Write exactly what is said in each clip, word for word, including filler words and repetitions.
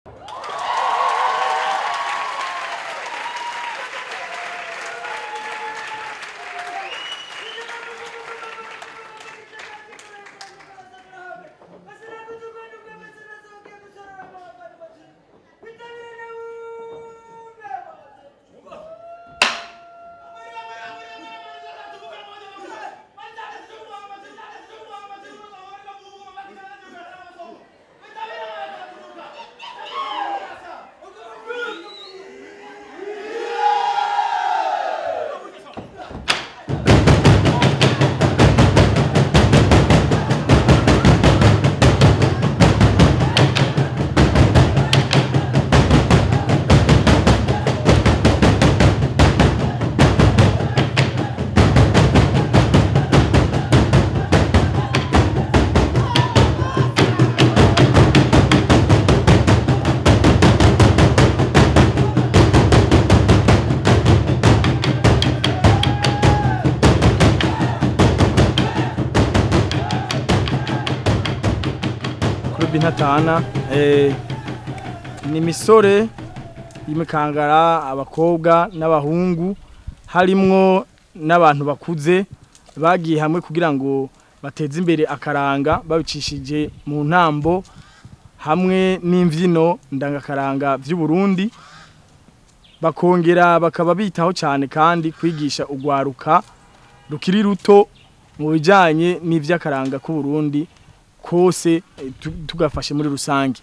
Intatana eh ni misore y'imikangara abakobwa n'abahungu harimwo n'abantu bakuze bagiye hamwe kugira ngo bateze imbere akaranga babicishije mu ntambo hamwe n'imvyino ndangakaranga vy'u Burundi bakongera bakaba bitaho cyane kandi kwigisha ugwaruka rukiri ruto mu bijanye n'ivyakaranga ku Burundi kose tugafashe muri rusange.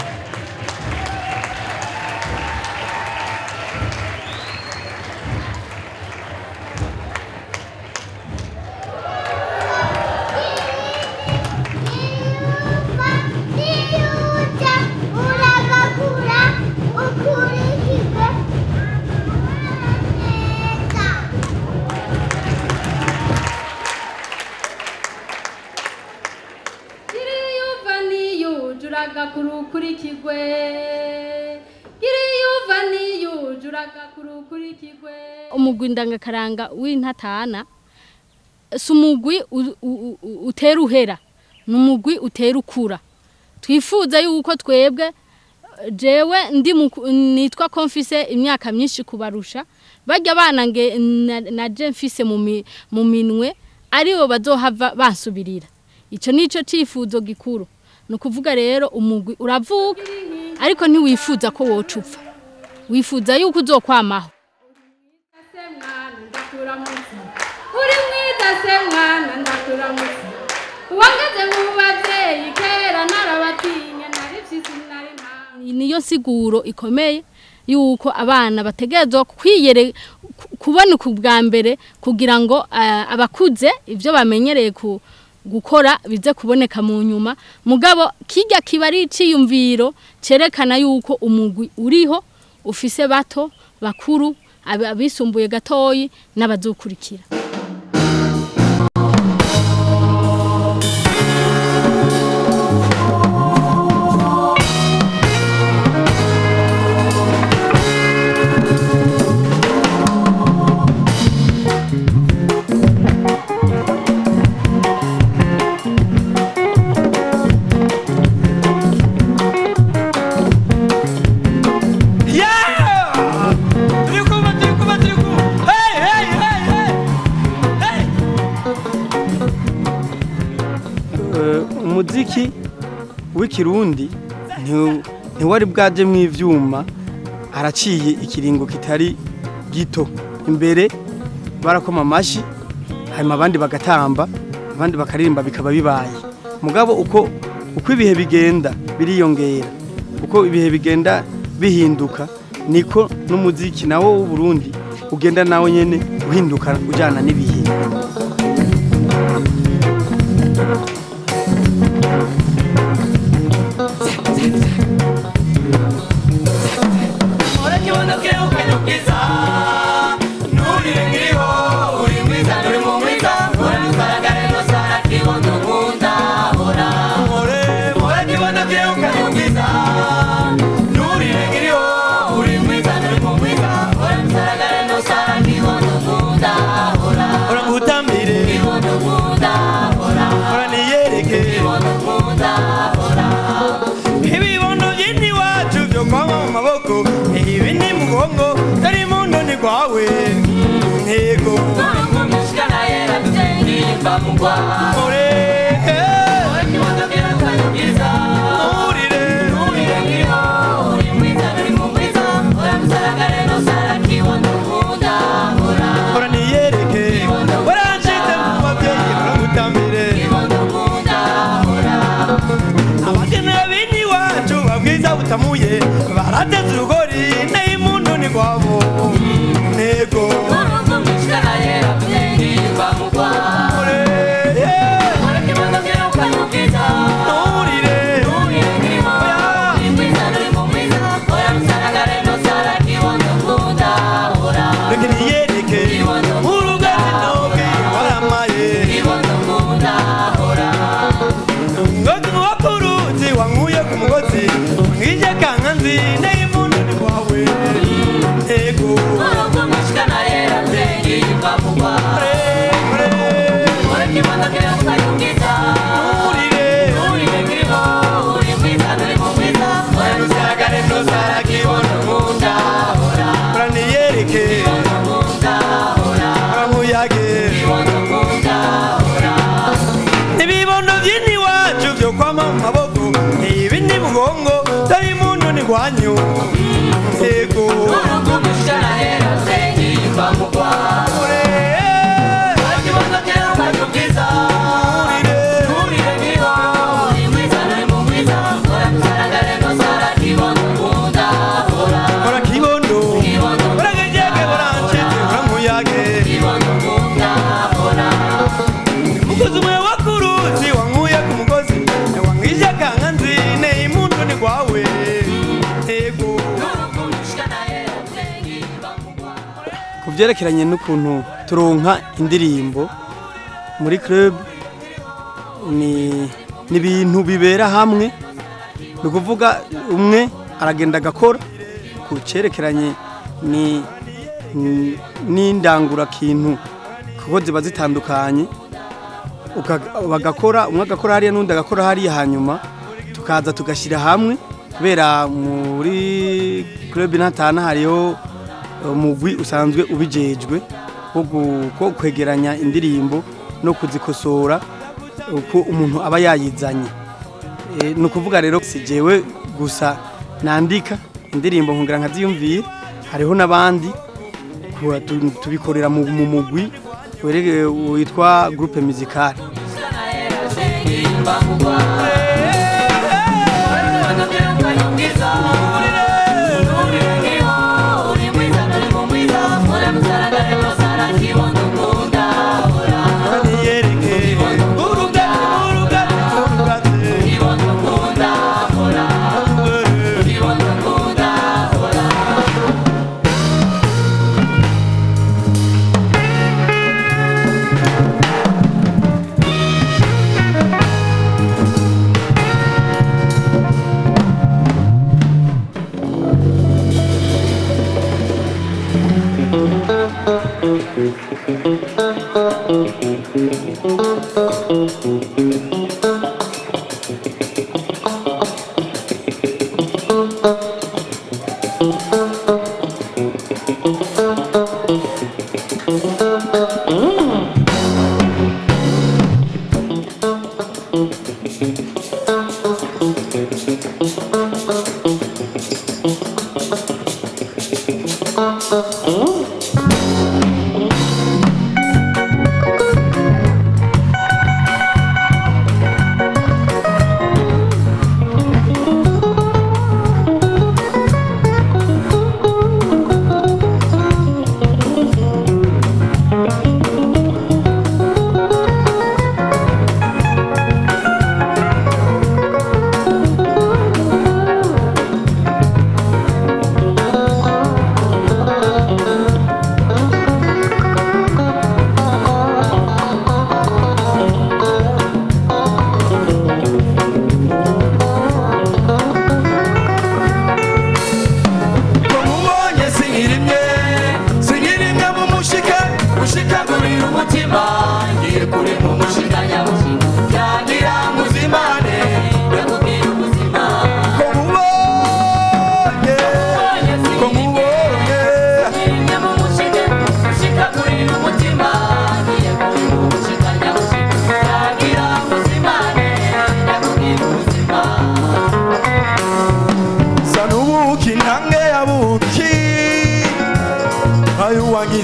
Umugwi ndangakaranga w'intatana sumugwi utera uhera numugwi utera ukura twifuza yuko twebwe jewe ndi nitwa konfise imyaka myinshi kubarusha bajya bana nge naje mfise mu minwe aribo bazohava bansubirira ico nico cifuzo gikuru nukuvuga rero umugwi uravuka ariko ntiwifuza ko wocupfa wifuza yuko uzokwamaho uri mwiza se mwana ndakuramuzi uwangeze mu bavyeyi kera narabatinya narifise nari nta niyo siguro ikomeye yuko abana bategerezwa kwiyere kubona ku bwa mbere kugira ngo uh, abakuze ivyo bamenyereye ku gukora bize kuboneka mu nyuma mugabo kijya kibari ciyumviro cerekana yuko umugwi uriho ufise bato bakuru abisumbuye gatoyi n'abazokurikira. Umuziki w'ikirundi ntiwari bwaje mu ivyuma araciye ikiringo kitari gito imbere barakoma amashi hanyuma abandi bagatamba abandi bakaririmba bikaba bibaye mugabo uko uko ibihe bigenda biriyongera uko ibihe bigenda bihinduka niko n'umuziki nawo w'u Burundi ugenda nawo nyene uhinduka ujana n'ibihe. Hola. maboko ibi ni mugongo tari mundo ni kwawe ntego Mishkana yera tengi bamugwa ore Waki wandokera kanyugiza urire Urire ngiho Uri mwiza nuri mumwiza Ora msaragare no saraki wandukunda Ora ora niyereke waranshyize mu babyeyi baramutambire wandukunda Ora abageni b'ini wacu babwiza butamuye barateze urugori n'imundo ni kwabo ntego Mishkana yera tengi bamugwa ore Waki wandokera kanyugiza urire Urire ngiho Uri mwiza nuri mumwiza Ora msaragare no saraki wandukunda Ora reka niyereke urugazi nobwe waramaye wandukunda Ora ngozi wakuruzi wankuye ku mugozi mwije kankanzi n'imundo ni kwawe ntego Mishkana yera tengi bamugwa ore ore Waki wandokera kanyugiza urire Urire ngiho Uri mwiza nuri mumwiza Ora msaragare no saraki wandukunda Ora ora niyereke wandukunda Ora uramuyage wandukunda Ora ibibondo by'ini wacu byo kwama mu maboko ibi ni mugongo tari mundo ni kwanyu ntego Mishkana yera tengi bamugwa ore Waki wandokera kanyugiza urire Urire ngiho Uri mwiza nuri mumwiza Ora msaragare no saraki wandukunda Ora ora kibondo uragejege uranshyize uramuyage wandukunda Ora umugozi umwe wakuruzi wankuye ku mugozi wamwije kankanzi n'imundo ni kwawe ntego Mishkana yera tengi bamugwa ku byerekeranye n'ukuntu turonka indirimbo muri club ni n'ibintu bibera hamwe ni ukuvuga umwe aragenda agakora ku cyerekeranye ni ni- n'indangurakintu kuko ziba zitandukanye uka- bagakora umwe agakora hariya n'undi agakora hariya hanyuma tukaza tugashyira hamwe kubera muri club natana hariho umugwi usanzwe ubijejwe wo gu- wo kwegeranya indirimbo no kuzikosora uko umuntu aba yayizanye. E, ni ukuvuga rero si jewe gusa nandika indirimbo nkongera nkaziyumvira, hariho n'abandi kuba tu- tubikorera mu mu mugwi werege witwa groupe musicale. Mishkana yera tengi bamugwa Waki wandokera kanyugiza Urire ngiho Uri mwiza nuri mumwiza Ora msaragare no saraki wandukunda Ora Niyereke urugati urugati urugati wandukunda Ora wandukunda Ora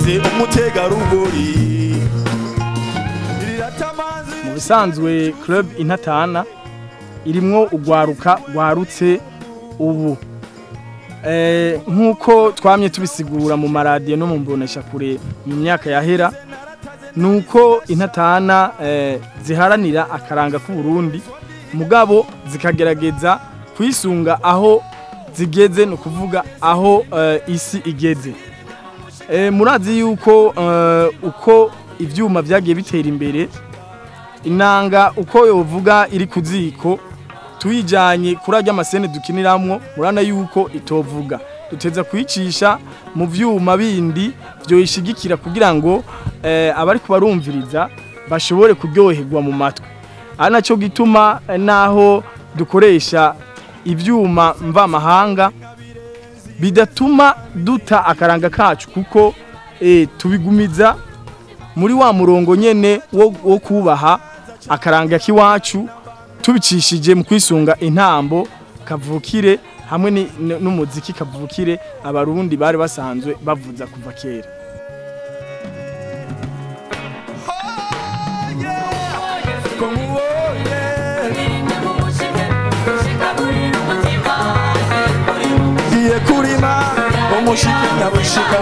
wese umutegarugori. Mu bisanzwe club Intatana irimwo ugwaruka gwarutse ubu eh nkuko twamye tubisigura mu maradiyo no mu mbonesha kure mu myaka yahera nuko Intatana eh, ziharanira akaranga ku Burundi mugabo zikagerageza kwisunga aho zigeze no kuvuga aho uh, isi igeze. E, murazi yuko uh, uko ivyuma vyagiye bitera imbere inanga uko yovuga iri kuziko tuyijanye kurajya amasene dukiniramwo murana yuko itovuga duteza kwicisha mu vyuma bindi byo ishigikira kugira ngo eh, abari kubarumviriza bashobore kuryoherwa mu matwi. Ana cyo gituma eh, naho dukoresha ivyuma mva mahanga bidatuma duta akaranga kacu kuko e, tubigumiza muri wa murongo nyene wo, wo kubaha akaranga kiwacu tubicishije mu kwisunga intambo kavukire hamwe n'umuziki kavukire abarundi bari basanzwe bavuza kuva kera. Kurima umushike nyabushika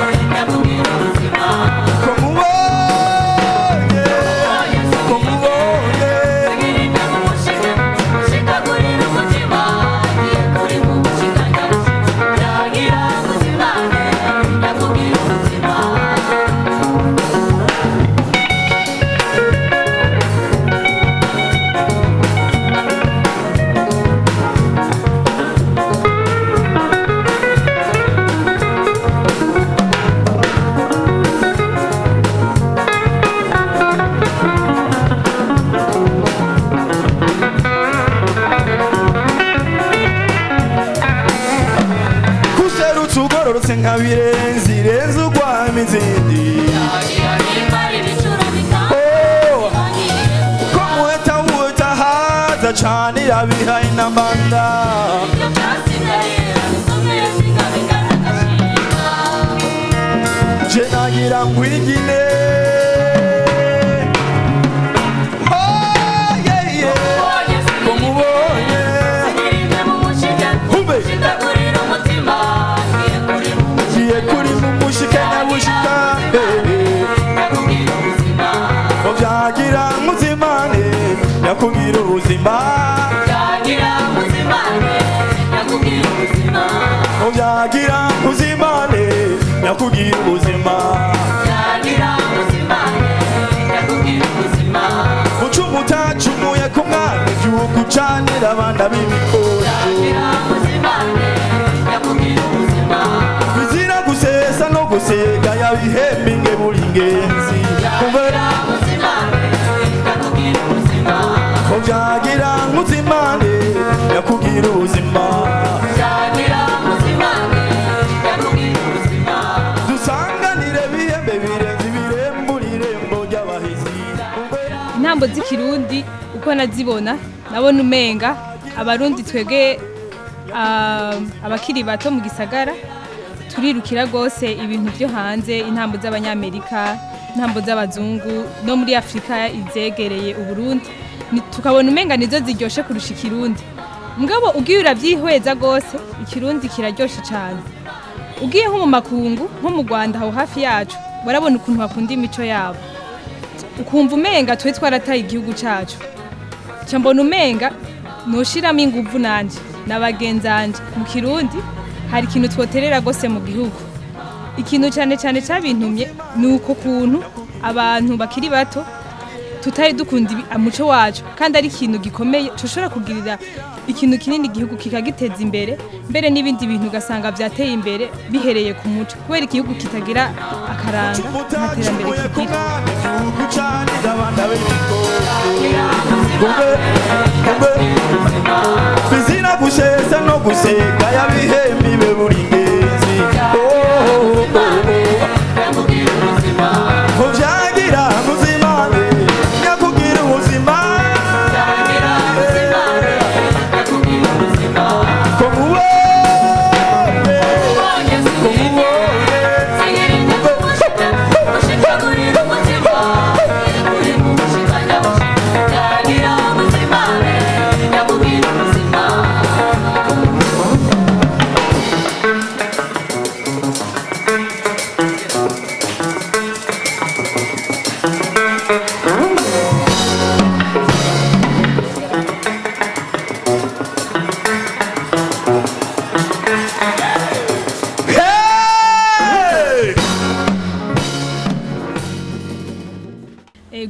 komubonye komubonye tugororotse nka birenzi renze ugwama izindi ko muheta wuta haza cane irabihaye n'amanda je nagira ngwigine kugira ubuzima yagira muzimane yakugira ubuzima yagira muzimane yakugira ubuzima yagira muzimane yakugira ubuzima ucumuta cumuye ku mwana igihugu canira abana b'ibikoresho yagira muzimane yakugira ubuzima bizira gusesa no gusega yabihemba inge buri ngenzi yagira muzimane yakugira ubuzima Jagira muzimane yakugira ubuzima Jagira muzimane yakugira ubuzima dusanganire bihembe birenze birembura irembo ry'abahizi. Intambo z'ikirundi uko nazibona nabona umenga abarundi twege uh, abakiri bato mu gisagara turirukira gose ibintu byo hanze intambo z'abanyamerika intambo z'abazungu no muri Afrika izegereye uburundi tukabona umenga nizo ziryoshe kurusha ikirundi mugabo ugiye uravyihweza gose ikirundi kiraryoshe cyane ugiye nko mu makungu nko mu Rwanda aho hafi yacu barabona ukuntu bakunda imico yabo ukumva umenga twe twarataye igihugu cacu cyambona umenga noshiramo inguvu nanje nabagenzanje mu kirundi hari ikintu twoterera gose mu gihugu ikintu cyane cyane cabintumye nuko kuntu abantu bakiri bato tutari dukunda amuco wacu kandi ari ikintu gikomeye coshora kugirira ikintu kinini igihugu kikagiteza imbere mbere n'ibindi bintu gasanga byateye imbere bihereye ku muco kubera igihugu kitagira akaranga n'iterambere kigira bizina gushesa no guseka yabihembi be buri ngezi Jagira muzimane yakugira ubuzima Jagira muzimane yakugira ubuzima komuwe komuwe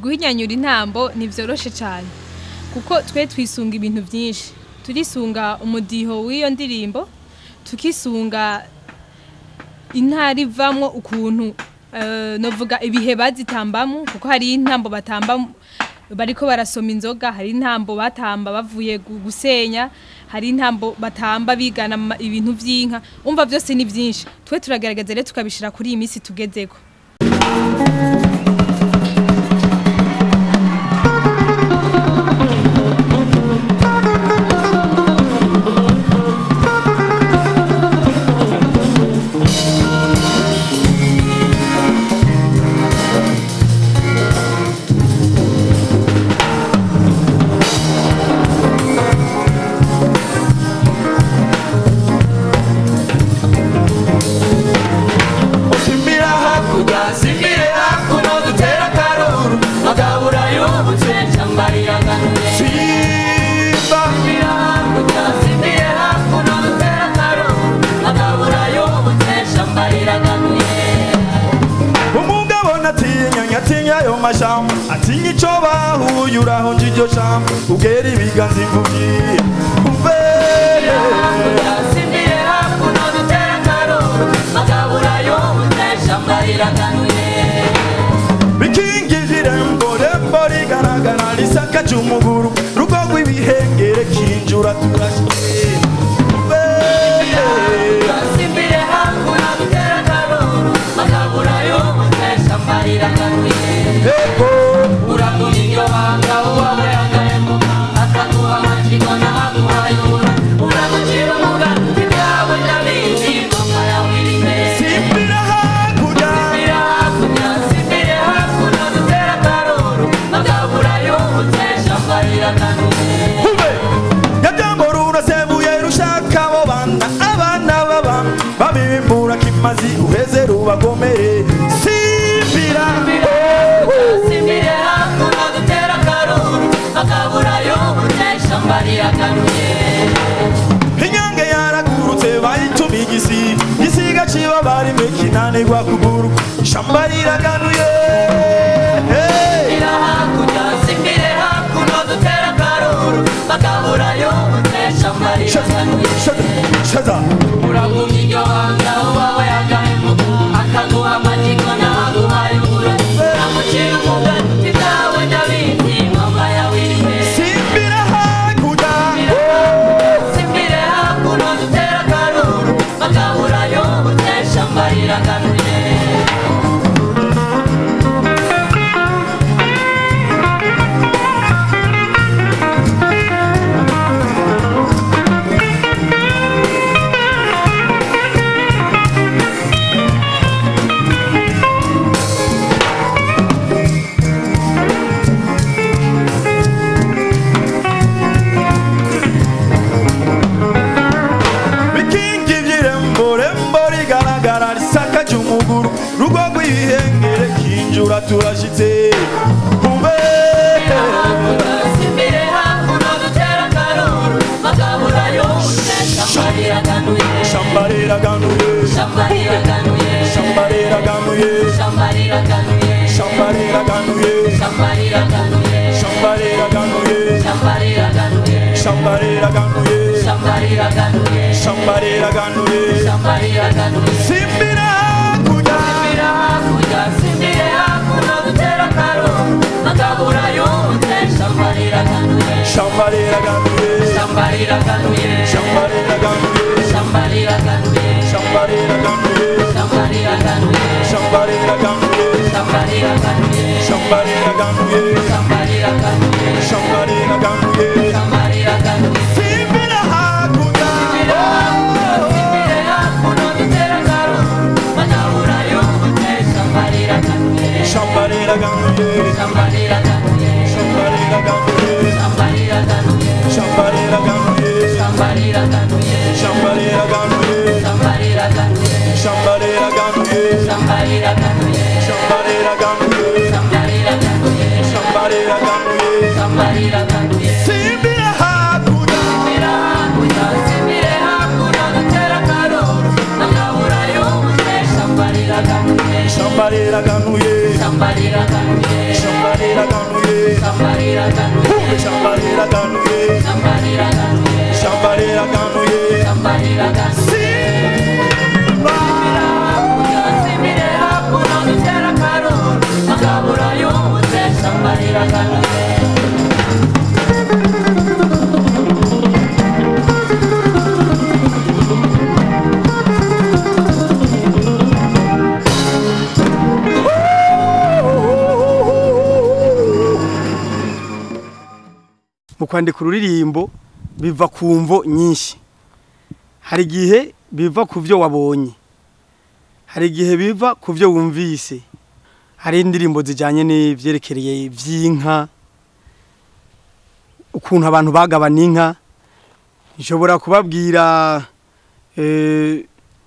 guhinyanyura intambo ntivyoroshe cyane kuko twe twisunga ibintu byinshi turisunga umudiho w'iyo ndirimbo tukisunga intara ivamwo ukuntu uh, novuga ibihe bazitambamo kuko hari intambo batamba bariko barasoma inzoga hari intambo batamba bavuye gusenya hari intambo batamba bigana ibintu vy'inka umva byose ni byinshi twe turagerageza rero tukabishira kuri iyi misi tugezeko. Atinya ico bahuyuraho njiryo shamba ugera ibiganza imvuvyi ubere Simbiye hakuno dutera karuru makabura y'ubutesha mbariraganuye Bikingi irembo rembo rigaragara risaka c'umuguru rugo rw'ibihengere kinjura turashye Simbiye hakuno dutera karuru makabura y'ubutesha mbariraganuye Uramuninyo wanga uwawe agahemo akaguha amajiko n'aguhayura Uramucira umugani ibyawe n'abindi ngoma yawe iri imbere Simbira hakurya Simbira hakurya Simbire hakuno dutera karuru makabura y'ubutesha mbariraganuye Hube Yajambo rurasebuye rushaka abo bana abana baba babimbura kimazi uheze rubagomere Simbira Simbire hakuno dutera karuru makabura y'ubutesha mbariraganuye Inyange yaragurutse bayituma igisi gisiga ciba bari mekinanirwa kuguru ishamba riraganuye Simbira hakurya Simbire hakuno dutera karuru makabura y'ubutesha mbariraganuye Shaza Uragumye iryo wanga uwawe agahemo akaguha amajiko n'aguhayura Uramucira umugani ibyawe n'abindi ngoma yawe iri imbere Simbira hakurya Simbire hakuno dutera karuru makabura y'ubutesha mbariraganuye Bikingi vy'irembo rembo rigaragara risaka c'umuguru rugo rw'ibihengere kinjura turashitse Hube Simbire hakuno dutera karuru makabura y'ubutesha mbariraganuye Shamba riraganuye Shamba riraganuye Shamba riraganuye Shamba riraganuye Shamba riraganuye Shamba riraganuye Shamba riraganuye Shamba riraganuye Shamba riraganuye Shamba riraganuye Shamba riraganuye Shamba riraganuye Simbira hakurya Simbira hakurya Simbire hakuno dutera karuru makabura y'ubutesha mbariraganuye Shamba riraganuye Shamba riraganuye Shamba riraganuye Shamba riraganuye Shamba riraganuye Shamba riraganuye Shamba riraganuye Shamba riraganuye Shamba riraganuye Shamba riraganuye Shamba riraganuye Shamba riraganuye Simbira hakurya Simbire hakuno dutera karuru makabura y'ubutesha mbariraganuye Shamba riraganuye Shamba riraganuye Shamba riraganuye Shamba riraganuye Shamba riraganuye Shamba riraganuye Shamba riraganuye Shamba riraganuye Shamba riraganuye Shamba riraganuye Shamba riraganuye Shamba riraganuye Shamba riraganuye Shamba riraganuye Simbira hakurya Simbira hakurya Simbire hakuno dutera karuru makabura y'ubutesha mbariraganuye Shamba riraganuye Shamba riraganuye Shamba riraganuye Shamba riraganuye Shamba riraganuye Shamba riraganuye Shamba riraganuye Shamba riraganuye Simba Simire hakuno dutera karuru Makabura yumutse Shamba riraganuye mu kwandika ururirimbo biva ku mvo nyinshi. Hari igihe biva ku byo wabonye, hari igihe biva ku byo wumvise. Hari indirimbo zijyanye n'ivyerekereye vy'inka, ukuntu abantu bagabana inka. Nshobora kubabwira eh,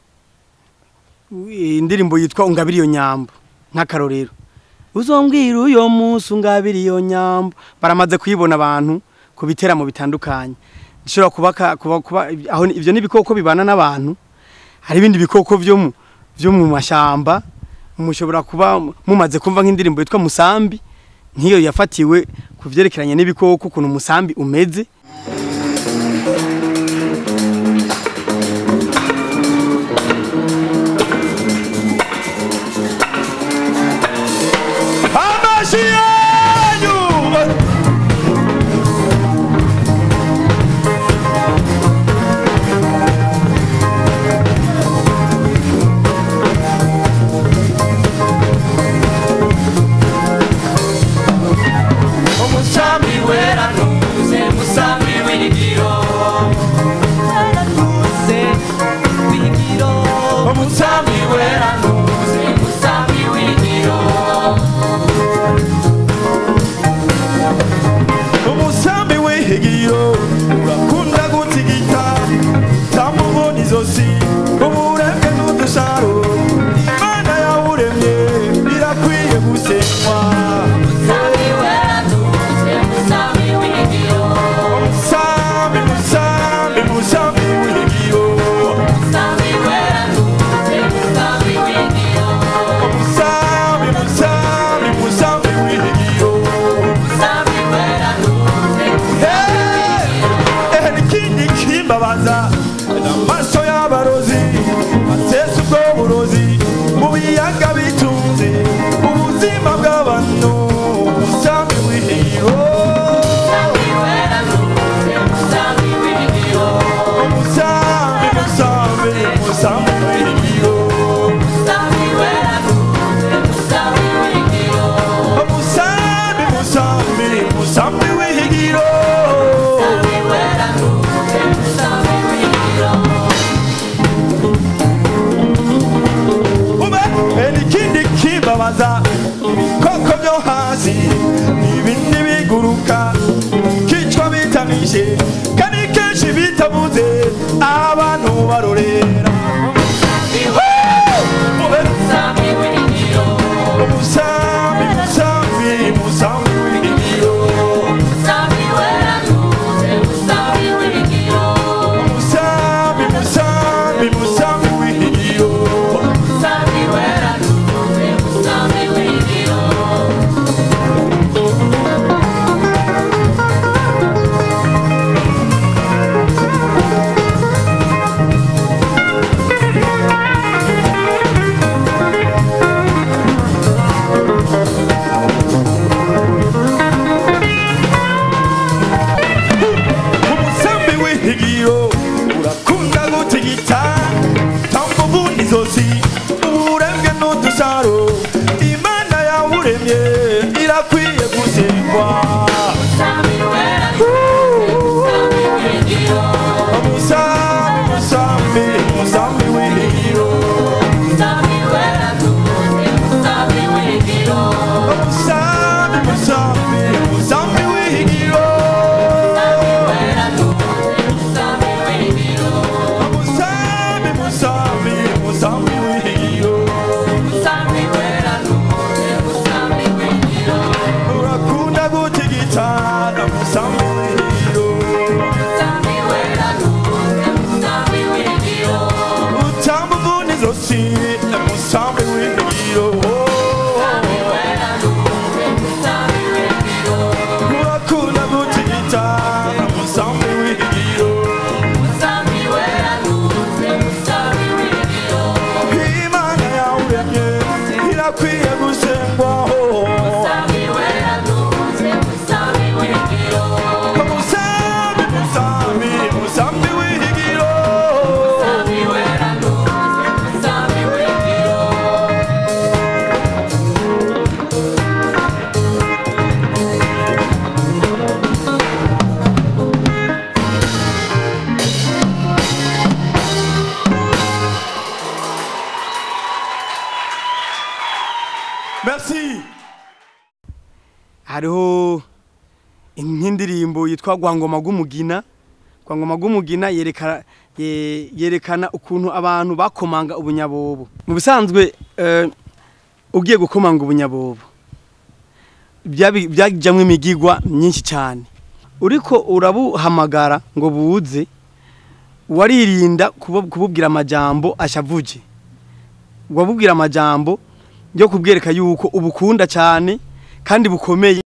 indirimbo yitwa Ungabira iyo nyambo nk'akarorero. Uzombwira uyo munsi ungabira iyo nyambo. Baramaze kuyibona abantu kubiteramo bitandukanye. Nshobora kubaka kuba kuba aho ivyo nibikoko bibana n'abantu. Hari ibindi bikoko vyo mu vyo mu mashamba. Mushobora kuba mumaze kumva nk'indirimbo yitwa Musambi, nkiyo yafatiwe kuvyerekeranye n'ibikoko kuno Musambi umeze. Koko byo hasi ibindi biguruka kicwa bitamishe kandi kenshi bitabuze abantu barorera Musambi w'ingiro Musambi Musambi Musambi w'ingiro Musambi weranuze Musambi w'ingiro Musambi Musambi Musambi w'ingiro Musambi weranuze Musambi w'ingiro Musambi w'ingiro hariho nk'indirimbo yitwa Gwangoma gumugina Gwangoma gumugina yerekana ye, yerekana ukuntu abantu bakomanga ubunyabobo mu bisanzwe uh, ugiye gukomanga ubunyabobo byajamwe imigigwa myinshi cyane uriko urabuhamagara ngo buze waririnda kububwira amajambo ashavuje wabubwira amajambo yo kubwereka yuko ubukunda cyane kandi bukomeye